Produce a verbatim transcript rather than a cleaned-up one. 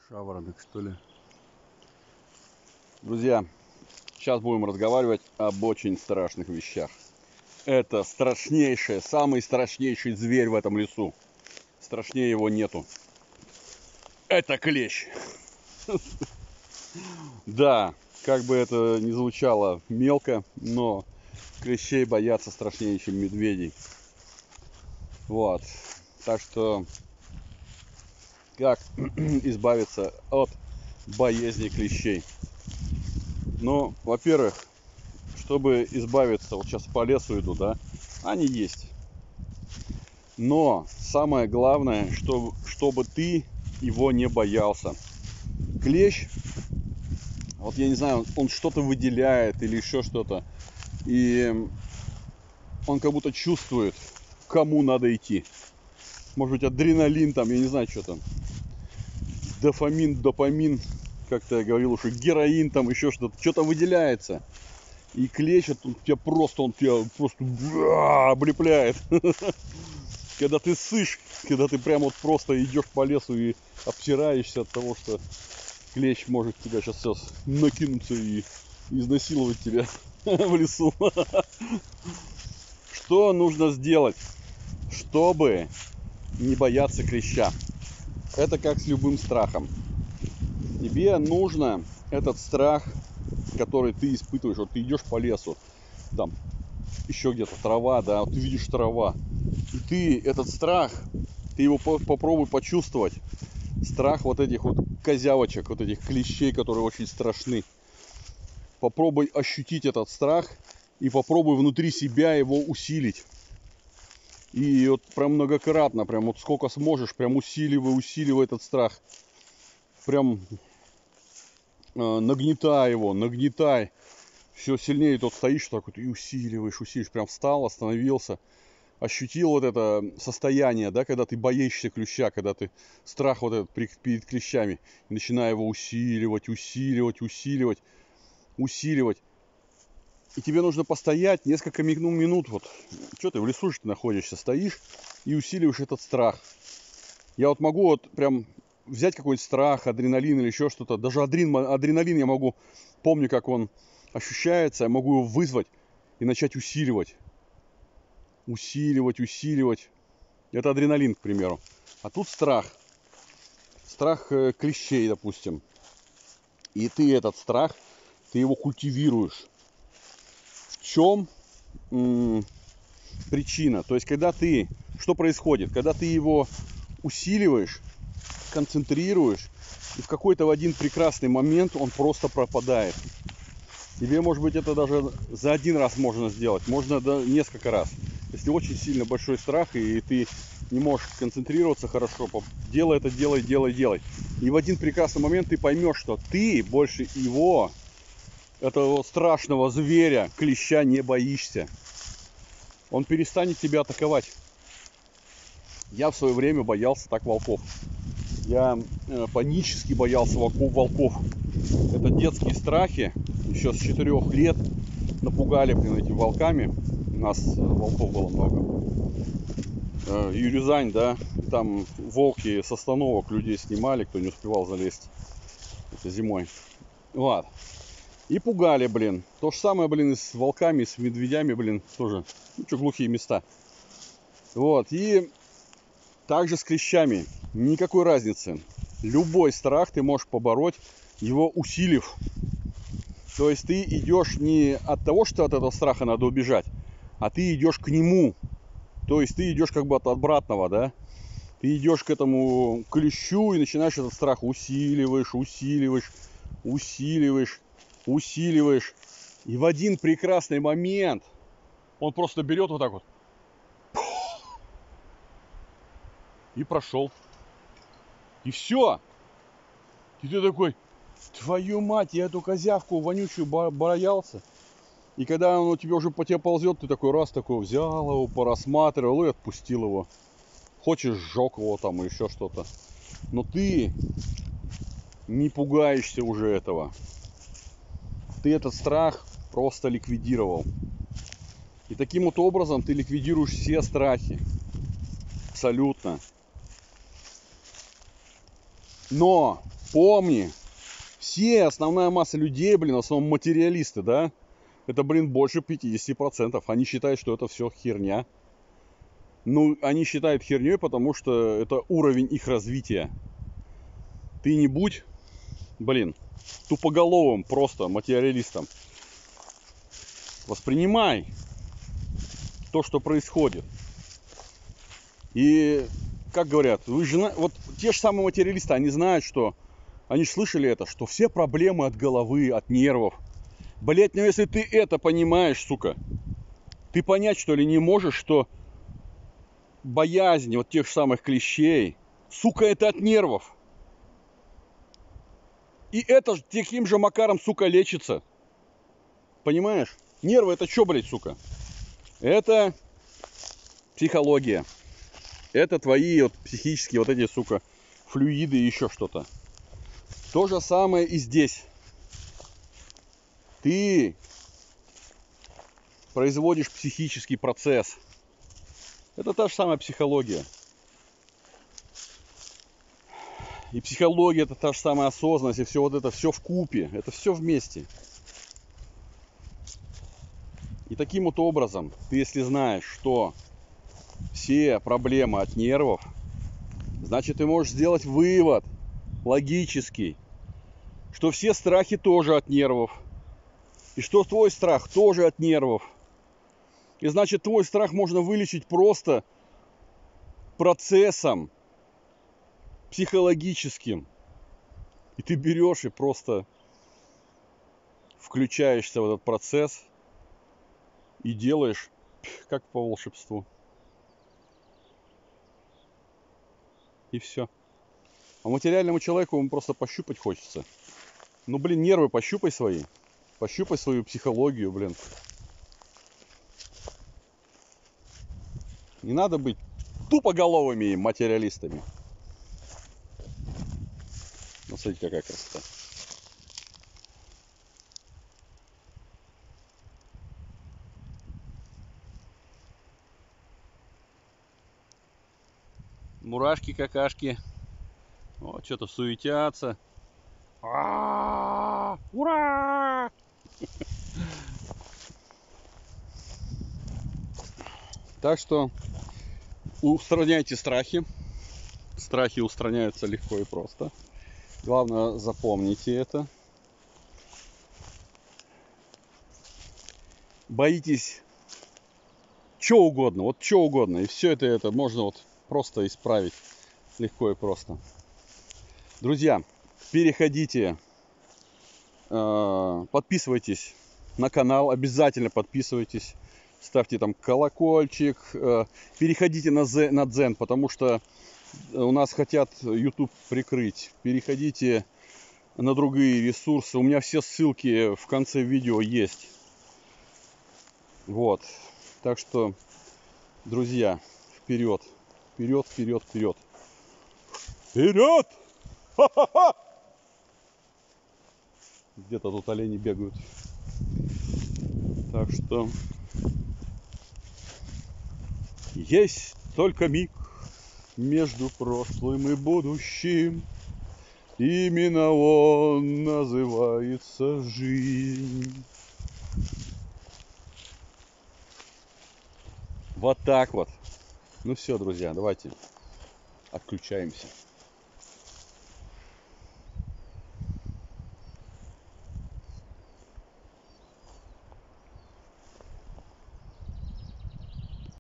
Шаворонок, что ли? Друзья, сейчас будем разговаривать об очень страшных вещах. Это страшнейший, самый страшнейший зверь в этом лесу. Страшнее его нету. Это клещ. Да, как бы это ни звучало мелко, но клещей боятся страшнее, чем медведей. Вот. Так что, как избавиться от боязни клещей? Ну, во-первых, чтобы избавиться, вот сейчас по лесу иду, да, они есть. Но самое главное, что, чтобы ты его не боялся. Клещ, вот я не знаю, он что-то выделяет или еще что-то. И он как будто чувствует, кому надо идти. Может быть, адреналин там, я не знаю, что там. Дофамин, допамин, как-то я говорил уже, героин там, еще что-то. Что-то выделяется. И клещ, он тебя просто, он тебя просто облепляет. Когда ты сышь, когда ты прям вот просто идешь по лесу и обтираешься от того, что клещ может тебя сейчас, сейчас накинуться и изнасиловать тебя в лесу. Что нужно сделать, чтобы не бояться клеща? Это как с любым страхом. Тебе нужно этот страх, который ты испытываешь, вот ты идешь по лесу, там еще где-то трава, да, вот ты видишь трава, и ты этот страх, ты его попробуй почувствовать, страх вот этих вот козявочек, вот этих клещей, которые очень страшны. Попробуй ощутить этот страх и попробуй внутри себя его усилить. И вот прям многократно, прям вот сколько сможешь, прям усиливай, усиливай этот страх. Прям э, нагнетай его, нагнетай. Все сильнее тут стоишь так вот и усиливаешь, усиливаешь. Прям встал, остановился. Ощутил вот это состояние, да, когда ты боишься клеща, когда ты страх вот этот перед клещами. И начинай его усиливать, усиливать, усиливать, усиливать. И тебе нужно постоять несколько минут. Вот, что ты в лесу ты находишься, стоишь и усиливаешь этот страх. Я вот могу вот прям взять какой-нибудь страх, адреналин или еще что-то. Даже адрен, адреналин я могу, помню, как он ощущается, я могу его вызвать и начать усиливать. Усиливать, усиливать. Это адреналин, к примеру. А тут страх. Страх клещей, допустим. И ты этот страх, ты его культивируешь. В чем м- причина? То есть, когда ты... Что происходит? Когда ты его усиливаешь, концентрируешь, и в какой-то в один прекрасный момент он просто пропадает. Тебе, может быть, это даже за один раз можно сделать. Можно да, несколько раз. Если очень сильно большой страх, и ты не можешь концентрироваться хорошо, делай это, делай, делай, делай. И в один прекрасный момент ты поймешь, что ты больше его... этого страшного зверя, клеща, не боишься. Он перестанет тебя атаковать. Я в свое время боялся так волков. Я э, панически боялся волков, волков. Это детские страхи. Еще с четырех лет напугали, блин, этими волками. У нас волков было много. Э, Юрюзань, да. Там волки с остановок людей снимали, кто не успевал залезть. Это зимой. Вот. И пугали, блин. То же самое, блин, и с волками, с медведями, блин, тоже. Ну, что, глухие места. Вот. И также с клещами. Никакой разницы. Любой страх ты можешь побороть, его усилив. То есть ты идешь не от того, что от этого страха надо убежать, а ты идешь к нему. То есть ты идешь как бы от обратного, да? Ты идешь к этому клещу и начинаешь этот страх усиливаешь, усиливаешь, усиливаешь. усиливаешь, и в один прекрасный момент он просто берет вот так вот и прошел. И все. И ты такой, твою мать, я эту козявку вонючую боялся. И когда он у тебя уже по тебе ползет, ты такой раз такой взял его, порассматривал и отпустил его. Хочешь, сжег его там или еще что-то. Но ты не пугаешься уже этого. Ты этот страх просто ликвидировал. И таким вот образом ты ликвидируешь все страхи. Абсолютно. Но Помни, все, основная масса людей, блин, в основном материалисты, да? Это, блин, больше пятидесяти процентов. Они считают, что это все херня. Ну, они считают херней, потому что это уровень их развития. Ты не будь, блин, тупоголовым просто материалистом. Воспринимай то, что происходит. И, как говорят, вы же, вот те же самые материалисты, они знают, что, они же слышали это, что все проблемы от головы, от нервов. Блять, ну если ты это понимаешь, сука, ты понять, что ли, не можешь, что боязнь вот тех самых клещей, сука, это от нервов. И это же таким же макаром, сука, лечится. Понимаешь? Нервы это что, блядь, сука? Это психология. Это твои вот психические вот эти, сука, флюиды и еще что-то. То же самое и здесь. Ты производишь психический процесс. Это та же самая психология. И психология это та же самая осознанность, и все вот это, все вкупе. Это все вместе. И таким вот образом, ты если знаешь, что все проблемы от нервов, значит ты можешь сделать вывод логический, что все страхи тоже от нервов. И что твой страх тоже от нервов. И значит твой страх можно вылечить просто процессом психологическим. И ты берешь и просто включаешься в этот процесс и делаешь как по волшебству. И все. А материальному человеку ему просто пощупать хочется. Ну, блин, нервы пощупай свои. Пощупай свою психологию, блин. Не надо быть тупоголовыми материалистами. Ну, смотрите, какая красота. Мурашки, какашки. Вот, что-то суетятся. А-а-а! Ура! Так что устраняйте страхи. Страхи устраняются легко и просто. Главное, запомните это. Боитесь чего угодно, вот что угодно. И все это, это можно вот просто исправить легко и просто. Друзья, переходите, э, подписывайтесь на канал, обязательно подписывайтесь. Ставьте там колокольчик, э, переходите на, Zen, на Дзен, потому что у нас хотят YouTube прикрыть. Переходите на другие ресурсы. У меня все ссылки в конце видео есть. Вот. Так что, друзья, вперед, вперед, вперед, вперед. Вперед! Ха-ха-ха! Где-то тут олени бегают. Так что есть только миг между прошлым и будущим. Именно он называется жизнь. Вот так вот. Ну все, друзья, давайте отключаемся.